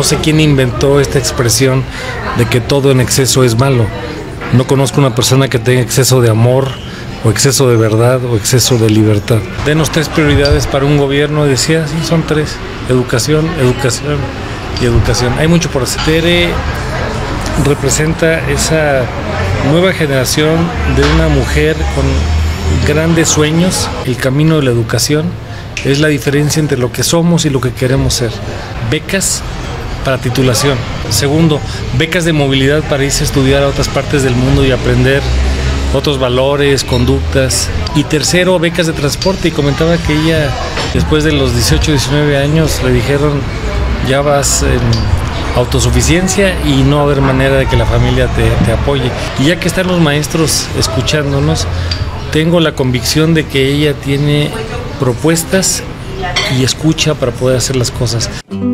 sé quién inventó esta expresión de que todo en exceso es malo. No conozco una persona que tenga exceso de amor, o exceso de verdad, o exceso de libertad. Denos 3 prioridades para un gobierno, decía, sí, son 3. Educación, educación y educación. Hay mucho por hacer. Tere representa esa nueva generación de una mujer con grandes sueños. El camino de la educación es la diferencia entre lo que somos y lo que queremos ser. Becas para titulación. Segundo, becas de movilidad para irse a estudiar a otras partes del mundo y aprender otros valores, conductas. Y tercero, becas de transporte. Y comentaba que ella, después de los 18, 19 años, le dijeron, ya vas en autosuficiencia y no va a haber manera de que la familia te apoye. Y ya que están los maestros escuchándonos, tengo la convicción de que ella tiene propuestas y escucha para poder hacer las cosas.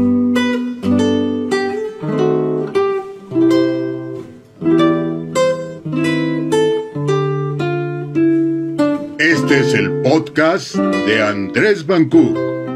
Este es el podcast de Andrés Bancook.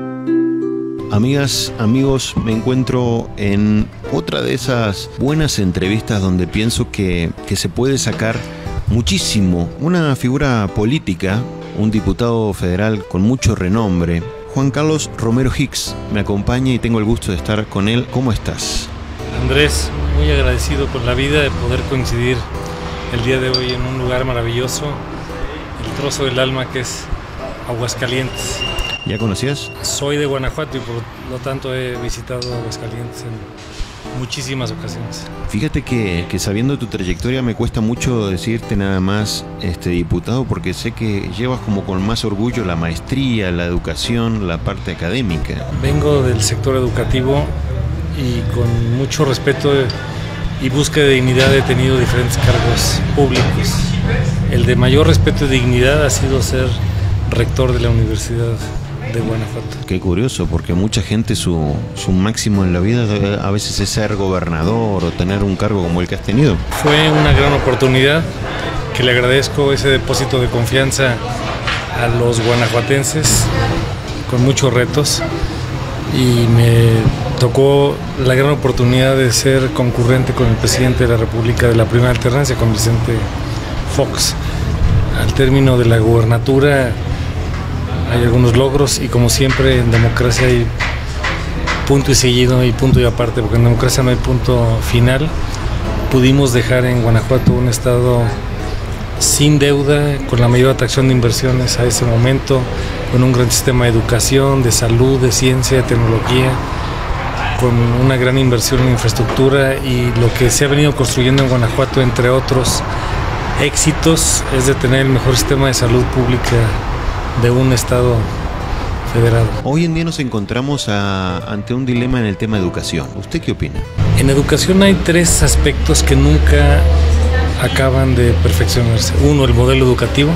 Amigas, amigos, me encuentro en otra de esas buenas entrevistas donde pienso que se puede sacar muchísimo. Una figura política, un diputado federal con mucho renombre, Juan Carlos Romero Hicks, me acompaña y tengo el gusto de estar con él. ¿Cómo estás? Andrés, muy agradecido con la vida de poder coincidir el día de hoy en un lugar maravilloso, el trozo del alma que es Aguascalientes. ¿Ya conocías? Soy de Guanajuato y por lo tanto he visitado Aguascalientes en muchísimas ocasiones. Fíjate que sabiendo tu trayectoria me cuesta mucho decirte nada más diputado, porque sé que llevas como con más orgullo la maestría, la educación, la parte académica. Vengo del sector educativo y con mucho respeto y búsqueda de dignidad he tenido diferentes cargos públicos. El de mayor respeto y dignidad ha sido ser rector de la Universidad de Guanajuato. Qué curioso, porque mucha gente su máximo en la vida a veces es ser gobernador o tener un cargo como el que has tenido. Fue una gran oportunidad que le agradezco ese depósito de confianza a los guanajuatenses con muchos retos, y me tocó la gran oportunidad de ser concurrente con el presidente de la República de la primera alternancia, con Vicente Fox. Al término de la gubernatura hay algunos logros y, como siempre, en democracia hay punto y seguido y punto y aparte, porque en democracia no hay punto final. Pudimos dejar en Guanajuato un estado sin deuda, con la mayor atracción de inversiones a ese momento, con un gran sistema de educación, de salud, de ciencia, de tecnología, con una gran inversión en infraestructura, y lo que se ha venido construyendo en Guanajuato, entre otros éxitos, es de tener el mejor sistema de salud pública de un estado federado. Hoy en día nos encontramos ante un dilema en el tema de educación. ¿Usted qué opina? En educación hay 3 aspectos que nunca acaban de perfeccionarse. 1, el modelo educativo.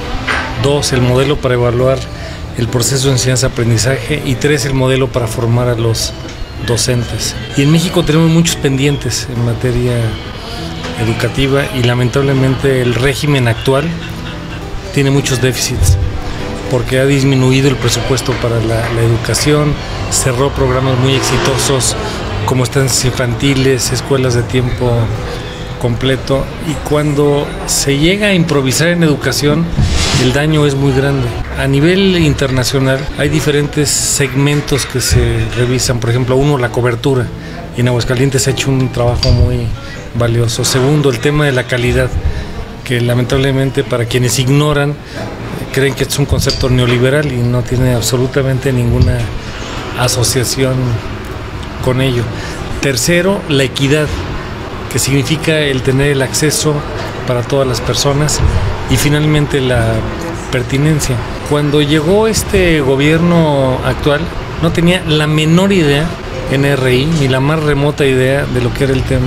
2, el modelo para evaluar el proceso de enseñanza-aprendizaje. Y 3, el modelo para formar a los docentes. Y en México tenemos muchos pendientes en materia educativa, y lamentablemente el régimen actual tiene muchos déficits, porque ha disminuido el presupuesto para la educación, cerró programas muy exitosos como estancias infantiles, escuelas de tiempo completo, y cuando se llega a improvisar en educación, el daño es muy grande. A nivel internacional hay diferentes segmentos que se revisan. Por ejemplo, 1, la cobertura, y en Aguascalientes se ha hecho un trabajo muy valioso. 2, el tema de la calidad, que lamentablemente para quienes ignoran creen que es un concepto neoliberal y no tiene absolutamente ninguna asociación con ello. 3, la equidad, que significa el tener el acceso para todas las personas. Y finalmente la pertinencia. Cuando llegó este gobierno actual, no tenía la menor idea NRI, ni la más remota idea de lo que era el tema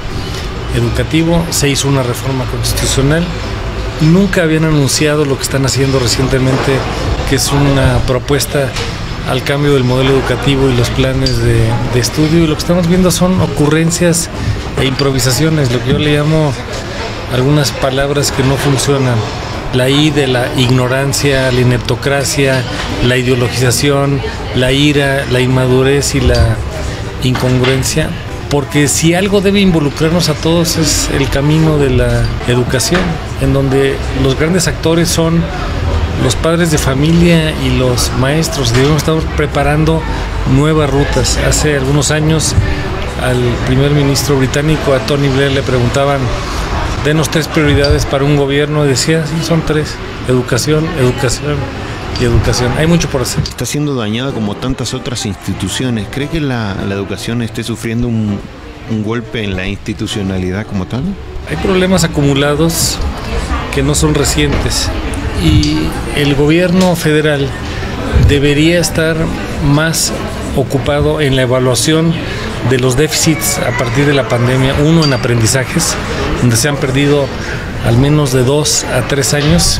educativo. Se hizo una reforma constitucional. Nunca habían anunciado lo que están haciendo recientemente, que es una propuesta al cambio del modelo educativo y los planes de estudio. Y lo que estamos viendo son ocurrencias e improvisaciones, lo que yo le llamo algunas palabras que no funcionan. La I de la ignorancia, la ineptocracia, la ideologización, la ira, la inmadurez y la incongruencia, porque si algo debe involucrarnos a todos es el camino de la educación, en donde los grandes actores son los padres de familia y los maestros. Debemos estar preparando nuevas rutas. Hace algunos años al primer ministro británico, a Tony Blair, le preguntaban: denos 3 prioridades para un gobierno, y decía: sí, son 3: educación, educación y educación. Hay mucho por hacer. Está siendo dañada como tantas otras instituciones. ¿Cree que la educación esté sufriendo un golpe en la institucionalidad como tal? Hay problemas acumulados que no son recientes, y el gobierno federal debería estar más ocupado en la evaluación de los déficits a partir de la pandemia. Uno, en aprendizajes, donde se han perdido al menos de 2 a 3 años.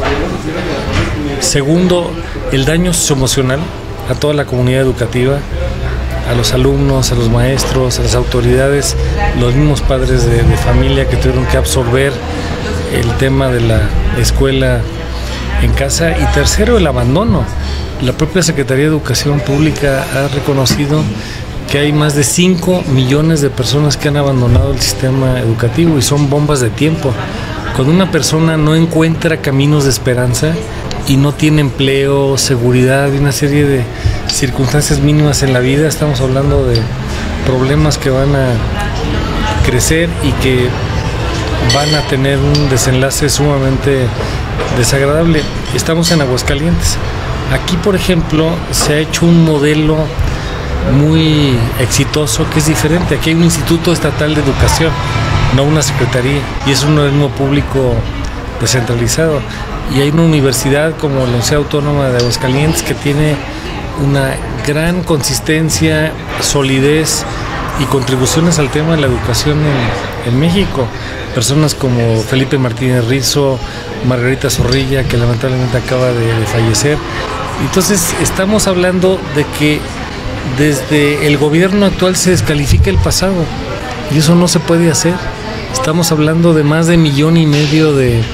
Segundo, el daño socioemocional a toda la comunidad educativa, a los alumnos, a los maestros, a las autoridades, los mismos padres de familia que tuvieron que absorber el tema de la escuela en casa. Y tercero, el abandono. La propia Secretaría de Educación Pública ha reconocido que hay más de 5 millones de personas que han abandonado el sistema educativo, y son bombas de tiempo. Cuando una persona no encuentra caminos de esperanza y no tiene empleo, seguridad y una serie de circunstancias mínimas en la vida, estamos hablando de problemas que van a crecer y que van a tener un desenlace sumamente desagradable. Estamos en Aguascalientes. Aquí, por ejemplo, se ha hecho un modelo muy exitoso que es diferente. Aquí hay un Instituto Estatal de Educación, no una secretaría, y es un organismo público descentralizado. Y hay una universidad como la Universidad Autónoma de Aguascalientes que tiene una gran consistencia, solidez y contribuciones al tema de la educación en México. Personas como Felipe Martínez Rizo, Margarita Zorrilla, que lamentablemente acaba de fallecer. Entonces estamos hablando de que desde el gobierno actual se descalifica el pasado, y eso no se puede hacer. Estamos hablando de más de 1,5 millones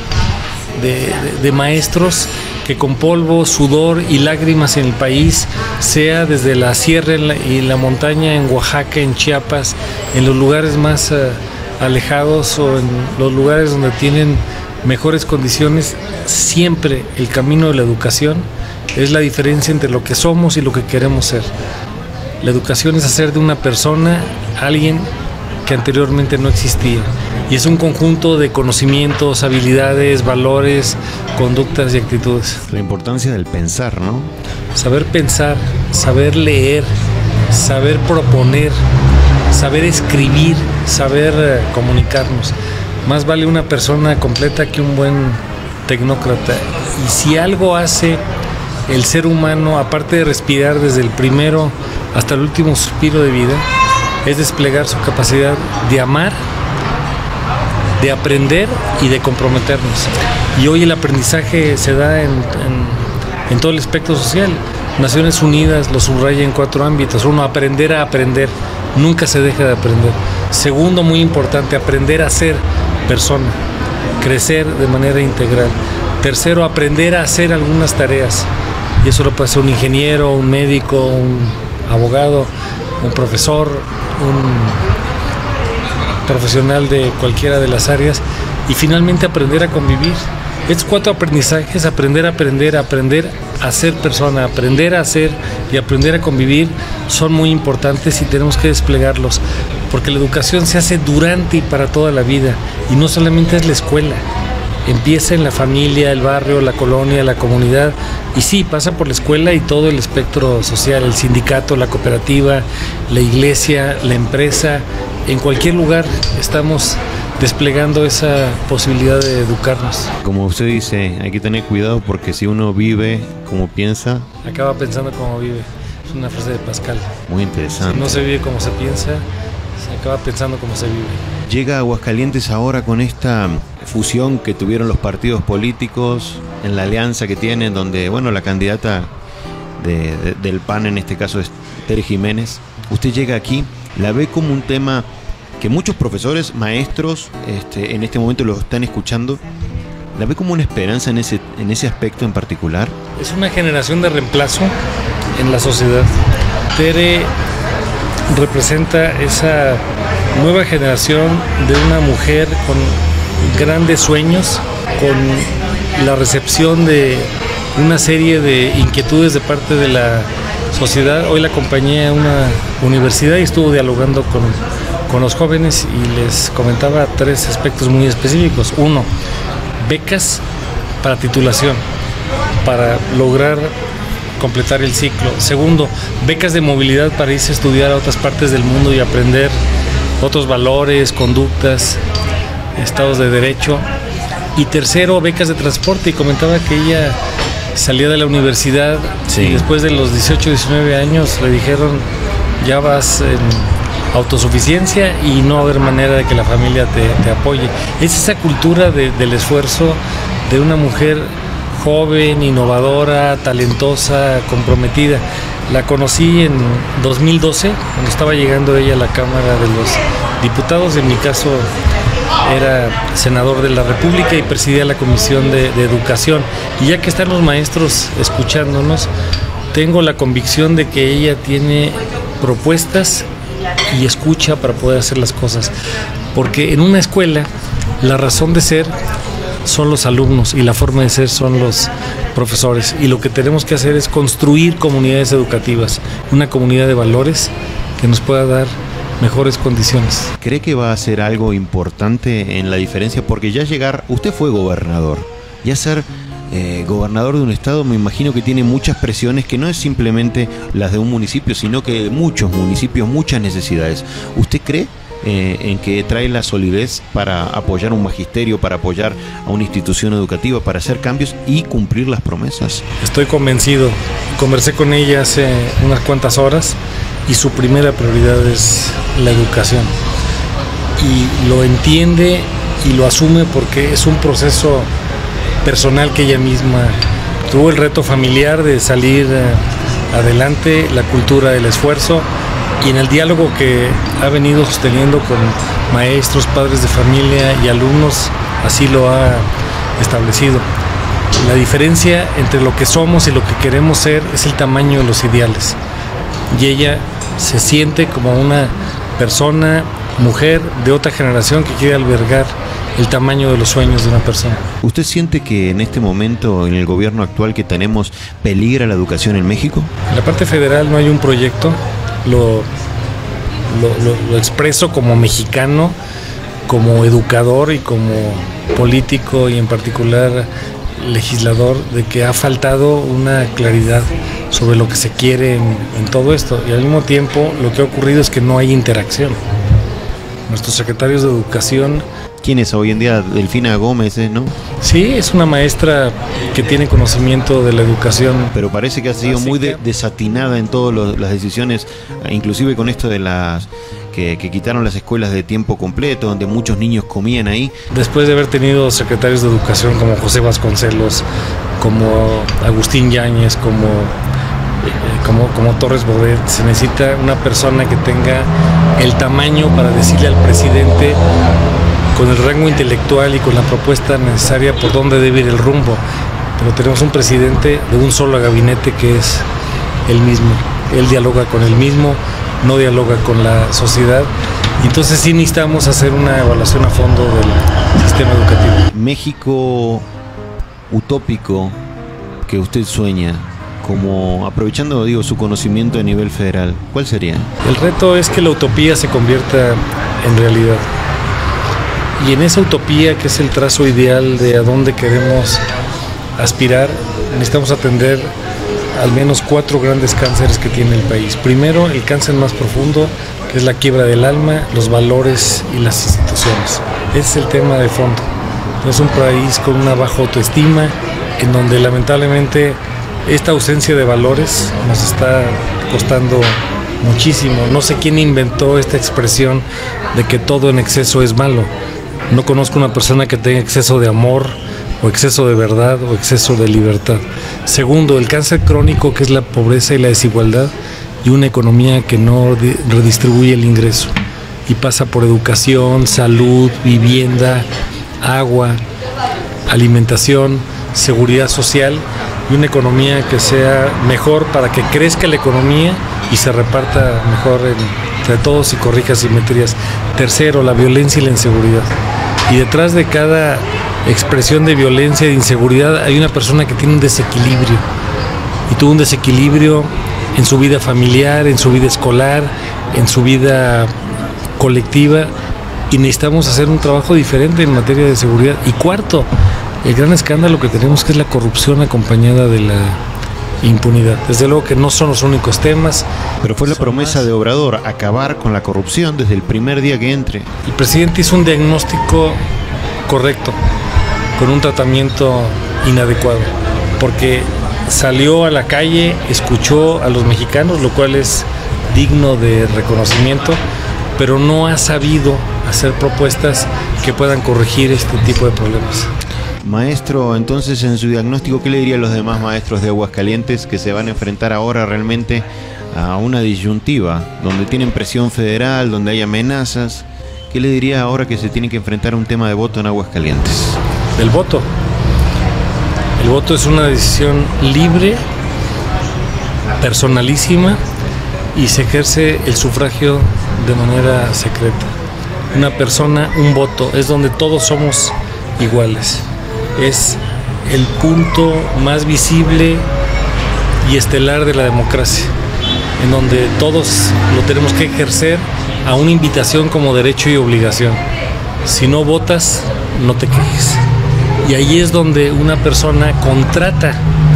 de maestros que con polvo, sudor y lágrimas en el país, sea desde la sierra y la montaña en Oaxaca, en Chiapas, en los lugares más alejados o en los lugares donde tienen mejores condiciones, siempre el camino de la educación es la diferencia entre lo que somos y lo que queremos ser. La educación es hacer de una persona alguien que anteriormente no existía, y es un conjunto de conocimientos, habilidades, valores, conductas y actitudes. La importancia del pensar, ¿no? Saber pensar, saber leer, saber proponer, saber escribir, saber comunicarnos. Más vale una persona completa que un buen tecnócrata. Y si algo hace el ser humano, aparte de respirar desde el primero hasta el último suspiro de vida, es desplegar su capacidad de amar, de aprender y de comprometernos. Y hoy el aprendizaje se da en todo el espectro social. Naciones Unidas lo subraya en 4 ámbitos. 1, aprender a aprender. Nunca se deja de aprender. Segundo, muy importante, aprender a ser persona, crecer de manera integral. Tercero, aprender a hacer algunas tareas. Y eso lo puede hacer un ingeniero, un médico, un abogado, un profesor, un profesional de cualquiera de las áreas. Y finalmente, aprender a convivir. Estos 4 aprendizajes: aprender a aprender, aprender a ser persona, aprender a hacer y aprender a convivir, son muy importantes y tenemos que desplegarlos, porque la educación se hace durante y para toda la vida, y no solamente es la escuela. Empieza en la familia, el barrio, la colonia, la comunidad, y sí, pasa por la escuela y todo el espectro social, el sindicato, la cooperativa, la iglesia, la empresa. En cualquier lugar estamos desplegando esa posibilidad de educarnos. Como usted dice, hay que tener cuidado, porque si uno vive como piensa, acaba pensando como vive. Es una frase de Pascal. Muy interesante. Si no se vive como se piensa, se acaba pensando como se vive. Llega a Aguascalientes ahora con esta fusión que tuvieron los partidos políticos en la alianza que tienen, donde, bueno, la candidata del PAN en este caso es Tere Jiménez. Usted llega aquí, la ve como un tema que muchos profesores, maestros, en este momento lo están escuchando. ¿La ve como una esperanza en ese aspecto en particular? Es una generación de reemplazo en la sociedad. Tere representa esa nueva generación de una mujer con grandes sueños, con la recepción de una serie de inquietudes de parte de la sociedad. Hoy la acompañé a una universidad y estuvo dialogando con los jóvenes y les comentaba 3 aspectos muy específicos. 1, becas para titulación, para lograr completar el ciclo. 2, becas de movilidad para irse a estudiar a otras partes del mundo y aprender otros valores, conductas, estados de derecho. Y 3, becas de transporte, y comentaba que ella salía de la universidad y después de los 18, 19 años le dijeron: ya vas en autosuficiencia y no va a haber manera de que la familia te apoye. Es esa cultura del esfuerzo de una mujer joven, innovadora, talentosa, comprometida. La conocí en 2012, cuando estaba llegando ella a la Cámara de los Diputados. En mi caso era senador de la República y presidía la Comisión de Educación. Y ya que están los maestros escuchándonos, tengo la convicción de que ella tiene propuestas y escucha para poder hacer las cosas. Porque en una escuela la razón de ser son los alumnos y la forma de ser son los profesores. Y lo que tenemos que hacer es construir comunidades educativas, una comunidad de valores que nos pueda dar mejores condiciones. ¿Cree que va a ser algo importante en la diferencia? Porque ya llegar, usted fue gobernador, ya ser gobernador de un estado, me imagino que tiene muchas presiones, que no es simplemente las de un municipio, sino que muchos municipios, muchas necesidades. ¿Usted cree en que trae la solidez para apoyar un magisterio, para apoyar a una institución educativa, para hacer cambios y cumplir las promesas? Estoy convencido. Conversé con ella hace unas cuantas horas y su primera prioridad es la educación. Y lo entiende y lo asume porque es un proceso personal que ella misma tuvo, el reto familiar de salir adelante, la cultura del esfuerzo, y en el diálogo que ha venido sosteniendo con maestros, padres de familia y alumnos, así lo ha establecido. La diferencia entre lo que somos y lo que queremos ser es el tamaño de los ideales. Y ella se siente como una persona, mujer de otra generación que quiere albergar el tamaño de los sueños de una persona. ¿Usted siente que en este momento, en el gobierno actual que tenemos, peligra la educación en México? En la parte federal no hay un proyecto. Lo expreso como mexicano, como educador y como político y en particular legislador, de que ha faltado una claridad sobre lo que se quiere en todo esto, y al mismo tiempo lo que ha ocurrido es que no hay interacción. Nuestros secretarios de educación... ¿Quién es hoy en día? Delfina Gómez, ¿no? Sí, es una maestra que tiene conocimiento de la educación. Pero parece que ha sido muy desatinada en todas las decisiones, inclusive con esto de las que quitaron las escuelas de tiempo completo, donde muchos niños comían ahí. Después de haber tenido secretarios de educación como José Vasconcelos, como Agustín Yáñez, como Torres Bodet, se necesita una persona que tenga el tamaño para decirle al presidente, con el rango intelectual y con la propuesta necesaria, por dónde debe ir el rumbo. Pero tenemos un presidente de un solo gabinete que es él mismo. Él dialoga con él mismo, no dialoga con la sociedad. Y entonces sí necesitamos hacer una evaluación a fondo del sistema educativo. México utópico que usted sueña, como aprovechando, su conocimiento a nivel federal, ¿cuál sería? El reto es que la utopía se convierta en realidad. Y en esa utopía, que es el trazo ideal de a dónde queremos aspirar, necesitamos atender al menos 4 grandes cánceres que tiene el país. Primero, el cáncer más profundo, que es la quiebra del alma, los valores y las instituciones. Ese es el tema de fondo. Es un país con una baja autoestima, en donde lamentablemente esta ausencia de valores nos está costando muchísimo. No sé quién inventó esta expresión de que todo en exceso es malo. No conozco una persona que tenga exceso de amor, o exceso de verdad, o exceso de libertad. Segundo, el cáncer crónico, que es la pobreza y la desigualdad, y una economía que no redistribuye el ingreso, y pasa por educación, salud, vivienda, agua, alimentación, seguridad social, y una economía que sea mejor para que crezca la economía y se reparta mejor entre todos y corrija asimetrías. Tercero, la violencia y la inseguridad. Y detrás de cada expresión de violencia e de inseguridad hay una persona que tiene un desequilibrio. Y tuvo un desequilibrio en su vida familiar, en su vida escolar, en su vida colectiva. Y necesitamos hacer un trabajo diferente en materia de seguridad. Y cuarto, el gran escándalo que tenemos, que es la corrupción acompañada de la impunidad. Desde luego que no son los únicos temas. Pero fue la promesa de Obrador, acabar con la corrupción desde el primer día que entre. El presidente hizo un diagnóstico correcto, con un tratamiento inadecuado, porque salió a la calle, escuchó a los mexicanos, lo cual es digno de reconocimiento, pero no ha sabido hacer propuestas que puedan corregir este tipo de problemas. Maestro, entonces en su diagnóstico, ¿qué le diría a los demás maestros de Aguascalientes que se van a enfrentar ahora realmente a una disyuntiva, donde tienen presión federal, donde hay amenazas? ¿Qué le diría ahora que se tienen que enfrentar a un tema de voto en Aguascalientes? El voto. El voto es una decisión libre, personalísima, y se ejerce el sufragio de manera secreta. Una persona, un voto, es donde todos somos iguales. Es el punto más visible y estelar de la democracia, en donde todos lo tenemos que ejercer a una invitación como derecho y obligación. Si no votas, no te quejes. Y ahí es donde una persona contrata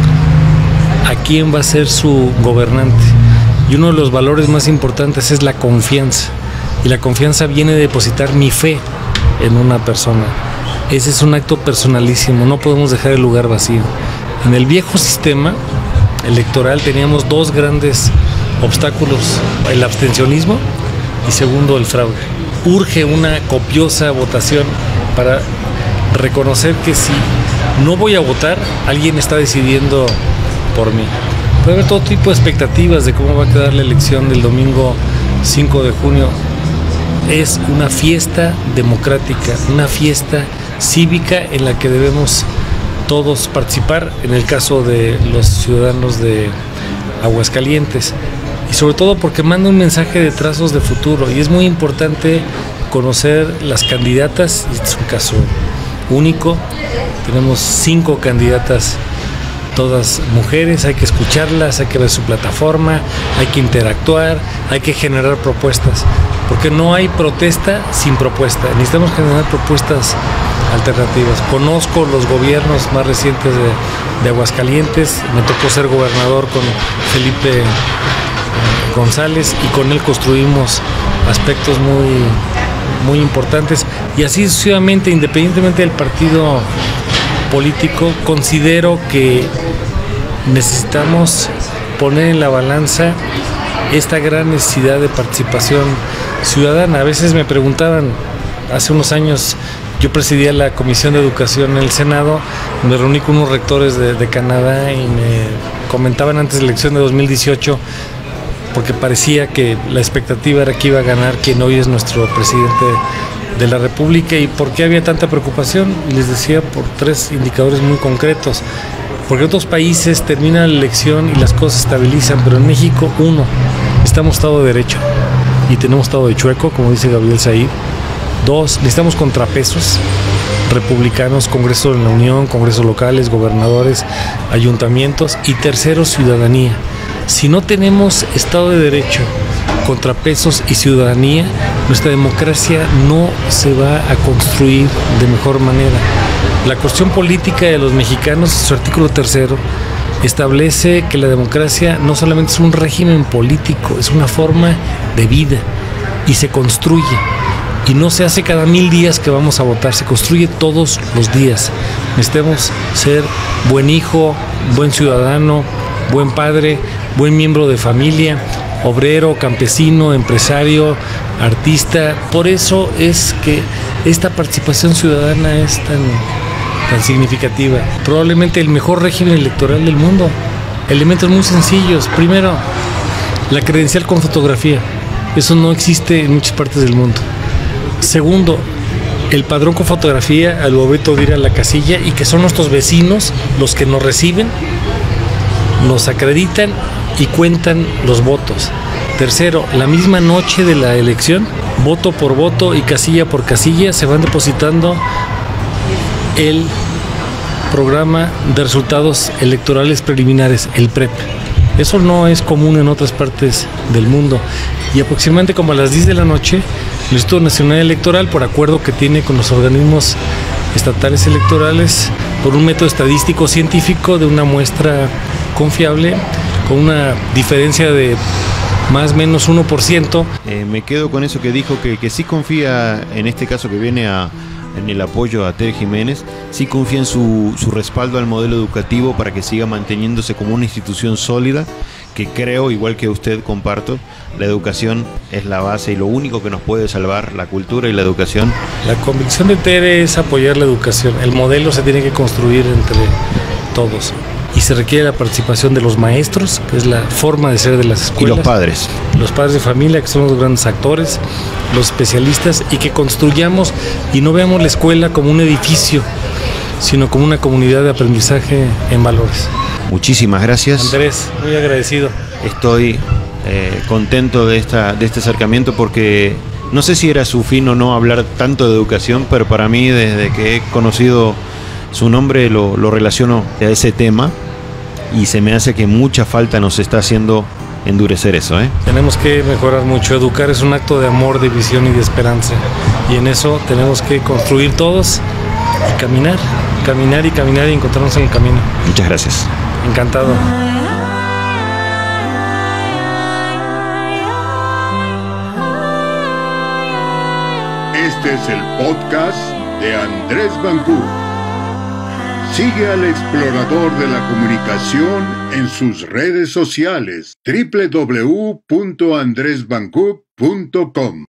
a quién va a ser su gobernante. Y uno de los valores más importantes es la confianza. Y la confianza viene de depositar mi fe en una persona. Ese es un acto personalísimo, no podemos dejar el lugar vacío. En el viejo sistema electoral teníamos dos grandes obstáculos: el abstencionismo y segundo, el fraude. Urge una copiosa votación para reconocer que si no voy a votar, alguien está decidiendo por mí. Puede haber todo tipo de expectativas de cómo va a quedar la elección del domingo 5 de junio. Es una fiesta democrática, una fiesta cívica en la que debemos todos participar, en el caso de los ciudadanos de Aguascalientes, y sobre todo porque manda un mensaje de trazos de futuro, y es muy importante conocer las candidatas. Es un caso único, tenemos 5 candidatas, todas mujeres, hay que escucharlas, hay que ver su plataforma, hay que interactuar, hay que generar propuestas, porque no hay protesta sin propuesta. Necesitamos generar propuestas alternativas. Conozco los gobiernos más recientes de Aguascalientes, me tocó ser gobernador con Felipe González y con él construimos aspectos muy importantes, y así sucesivamente, independientemente del partido político. Considero que necesitamos poner en la balanza esta gran necesidad de participación ciudadana. A veces me preguntaban, hace unos años yo presidía la Comisión de Educación en el Senado, me reuní con unos rectores de Canadá y me comentaban antes de la elección de 2018, porque parecía que la expectativa era que iba a ganar quien hoy es nuestro presidente de la República, y por qué había tanta preocupación. Y les decía por 3 indicadores muy concretos. Porque en otros países termina la elección y las cosas se estabilizan, pero en México, 1, necesitamos Estado de Derecho y tenemos Estado de chueco, como dice Gabriel Said. 2, necesitamos contrapesos republicanos, Congreso de la Unión, congresos locales, gobernadores, ayuntamientos. Y tercero, ciudadanía. Si no tenemos Estado de Derecho, contrapesos y ciudadanía, nuestra democracia no se va a construir de mejor manera. La cuestión política de los mexicanos, en su artículo 3, establece que la democracia no solamente es un régimen político, es una forma de vida, y se construye. Y no se hace cada 1000 días que vamos a votar, se construye todos los días. Necesitamos ser buen hijo, buen ciudadano, buen padre, buen miembro de familia, obrero, campesino, empresario, artista. Por eso es que esta participación ciudadana es tan significativa. Probablemente el mejor régimen electoral del mundo. Elementos muy sencillos. Primero, la credencial con fotografía. Eso no existe en muchas partes del mundo. Segundo, el padrón con fotografía al momento de ir a la casilla, y que son nuestros vecinos los que nos reciben, nos acreditan y cuentan los votos. Tercero, la misma noche de la elección, voto por voto y casilla por casilla, se van depositando el programa de resultados electorales preliminares, el PREP. Eso no es común en otras partes del mundo. Y aproximadamente como a las 10 de la noche, el Instituto Nacional Electoral, por acuerdo que tiene con los organismos estatales electorales, por un método estadístico científico de una muestra confiable, con una diferencia de más o menos 1%. Me quedo con eso que dijo, que sí confía, en este caso que viene en el apoyo a Tere Jiménez, sí confía en su respaldo al modelo educativo para que siga manteniéndose como una institución sólida, que creo, igual que usted, comparto, la educación es la base y lo único que nos puede salvar, la cultura y la educación. La convicción de Tere es apoyar la educación. El modelo se tiene que construir entre todos y se requiere la participación de los maestros, que es la forma de ser de las escuelas. Y los padres. Los padres de familia, que son los grandes actores, los especialistas, y que construyamos y no veamos la escuela como un edificio, sino como una comunidad de aprendizaje en valores. Muchísimas gracias. Andrés, muy agradecido. Estoy contento de este acercamiento porque no sé si era su fin o no hablar tanto de educación, pero para mí desde que he conocido su nombre lo relaciono a ese tema y se me hace que mucha falta nos está haciendo endurecer eso. Tenemos que mejorar mucho. Educar es un acto de amor, de visión y de esperanza, y en eso tenemos que construir todos y caminar y encontrarnos en el camino. Muchas gracias. Encantado. Este es el podcast de Andrés Bancú. Sigue al explorador de la comunicación en sus redes sociales www.andresbancú.com.